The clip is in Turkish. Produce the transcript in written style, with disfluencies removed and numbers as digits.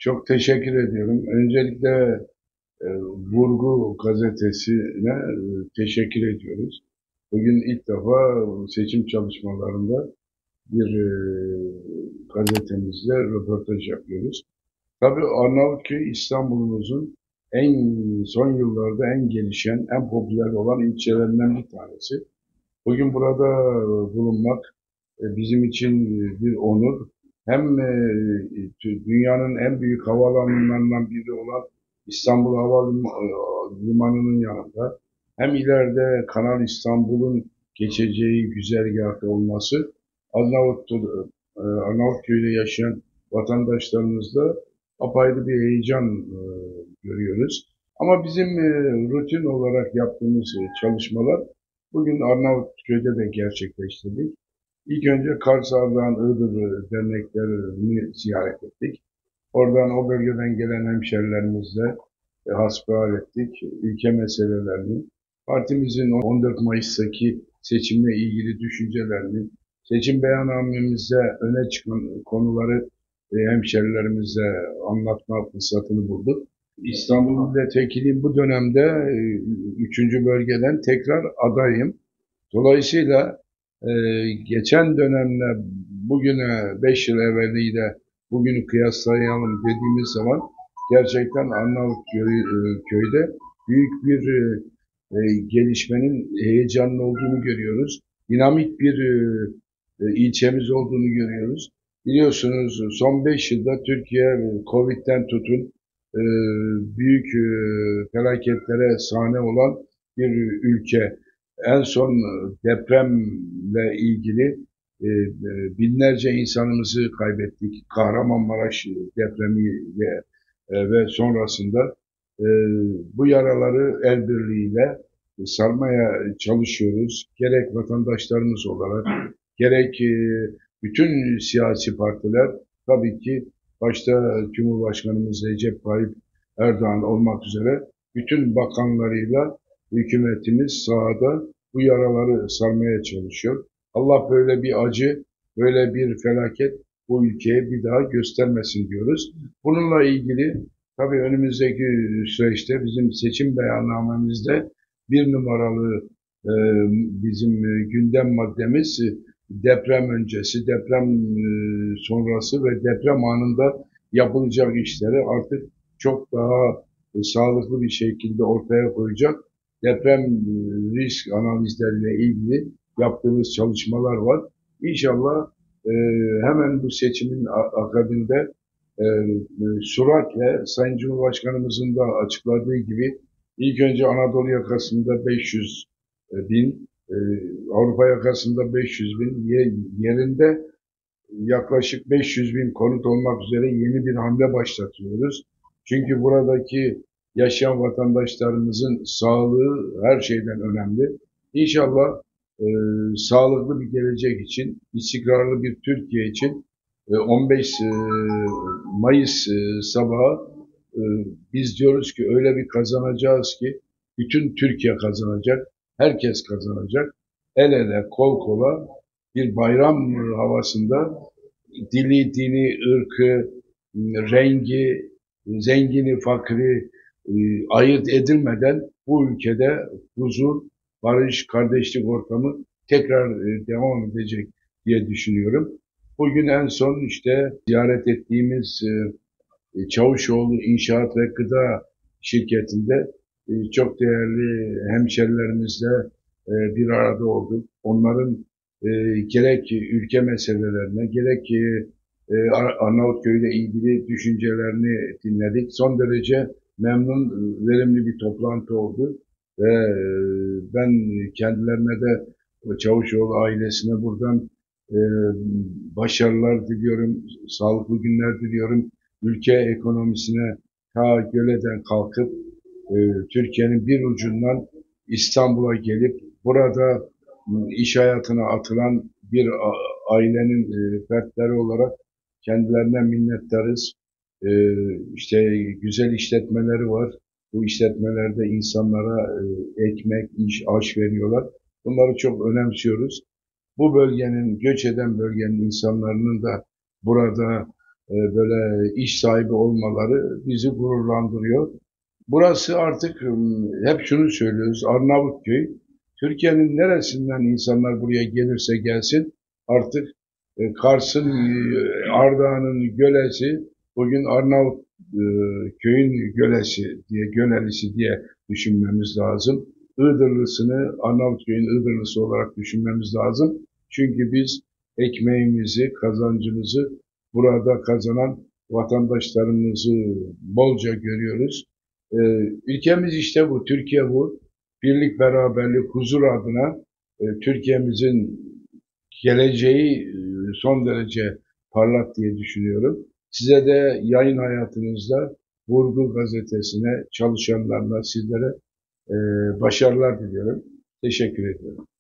Çok teşekkür ediyorum. Öncelikle Vurgu gazetesine teşekkür ediyoruz. Bugün ilk defa seçim çalışmalarında bir gazetemizle röportaj yapıyoruz. Tabii Arnavutköy İstanbul'umuzun en son yıllarda en gelişen, en popüler olan ilçelerinden bir tanesi. Bugün burada bulunmak bizim için bir onur. Hem dünyanın en büyük havaalanlarından biri olan İstanbul Havalimanı'nın yanında hem ileride Kanal İstanbul'un geçeceği güzergahı olması Arnavutköy'de yaşayan vatandaşlarımızda apayrı bir heyecan görüyoruz. Ama bizim rutin olarak yaptığımız çalışmalar bugün Arnavutköy'de de gerçekleştirdik. İlk önce Kars, Ardahan, Iğdır derneklerini ziyaret ettik. Oradan o bölgeden gelen hemşerilerimizle hasbihal ettik. Ülke meselelerini, partimizin 14 Mayıs'taki seçimle ilgili düşüncelerini, seçim beyannamemizde öne çıkan konuları hemşerilerimize anlatma fırsatını bulduk. İstanbul Milletvekili bu dönemde 3. bölgeden tekrar adayım. Dolayısıyla geçen dönemle bugüne 5 yıl evveliyle bugünü kıyaslayalım dediğimiz zaman gerçekten Arnavutköy'de büyük bir gelişmenin heyecanlı olduğunu görüyoruz. Dinamik bir ilçemiz olduğunu görüyoruz. Biliyorsunuz son 5 yılda Türkiye Covid'den tutun e, büyük felaketlere sahne olan bir ülke. En son depremle ilgili binlerce insanımızı kaybettik. Kahramanmaraş depremi ve sonrasında e, bu yaraları el birliğiyle sarmaya çalışıyoruz. Gerek vatandaşlarımız olarak, gerek bütün siyasi partiler tabii ki başta Cumhurbaşkanımız Recep Tayyip Erdoğan olmak üzere bütün bakanlarıyla hükümetimiz sahada bu yaraları sarmaya çalışıyor. Allah böyle bir acı, böyle bir felaket bu ülkeye bir daha göstermesin diyoruz. Bununla ilgili tabii önümüzdeki süreçte bizim seçim beyannamemizde bir numaralı e, bizim gündem maddemiz deprem öncesi, deprem sonrası ve deprem anında yapılacak işleri artık çok daha sağlıklı bir şekilde ortaya koyacak deprem risk analizleriyle ilgili yaptığımız çalışmalar var. İnşallah e, hemen bu seçimin akabinde süratle Sayın Cumhurbaşkanımızın da açıkladığı gibi ilk önce Anadolu yakasında 500 bin, Avrupa yakasında 500 bin, yerinde yaklaşık 500 bin konut olmak üzere yeni bir hamle başlatıyoruz. Çünkü buradaki yaşayan vatandaşlarımızın sağlığı her şeyden önemli. İnşallah e, sağlıklı bir gelecek için, istikrarlı bir Türkiye için 15 Mayıs sabahı e, biz diyoruz ki öyle bir kazanacağız ki bütün Türkiye kazanacak, herkes kazanacak. El ele, kol kola bir bayram havasında dili, dini, ırkı, rengi, zengini, fakiri ayırt edilmeden bu ülkede huzur, barış, kardeşlik ortamı tekrar devam edecek diye düşünüyorum. Bugün en son işte ziyaret ettiğimiz Çavuşoğlu İnşaat ve Gıda şirketinde çok değerli hemşerilerimizle bir arada olduk. Onların gerek ülke meselelerine, gerek Arnavutköy ile ilgili düşüncelerini dinledik. Son derece memnun, verimli bir toplantı oldu. Ve ben kendilerine de Çavuşoğlu ailesine buradan e, başarılar diliyorum, sağlıklı günler diliyorum. Ülke ekonomisine ta Göle'den kalkıp Türkiye'nin bir ucundan İstanbul'a gelip burada iş hayatına atılan bir ailenin fertleri olarak kendilerine minnettarız. İşte güzel işletmeleri var. Bu işletmelerde insanlara ekmek, iş, aş veriyorlar. Bunları çok önemsiyoruz. Bu bölgenin, göç eden bölgenin insanlarının da burada böyle iş sahibi olmaları bizi gururlandırıyor. Burası artık hep şunu söylüyoruz, Arnavutköy. Türkiye'nin neresinden insanlar buraya gelirse gelsin artık Kars'ın, Ardahan'ın gölesi bugün Arnavut köyün gölesi diye, gölelisi diye düşünmemiz lazım. Iğdırlısını Arnavutköy'ün Iğdırlısı olarak düşünmemiz lazım. Çünkü biz ekmeğimizi, kazancımızı burada kazanan vatandaşlarımızı bolca görüyoruz. Ülkemiz işte bu, Türkiye bu. Birlik, beraberlik, huzur adına Türkiye'mizin geleceği son derece parlak diye düşünüyorum. Size de yayın hayatınızda Vurgu Gazetesi'ne, çalışanlarına, sizlere başarılar diliyorum. Teşekkür ediyorum.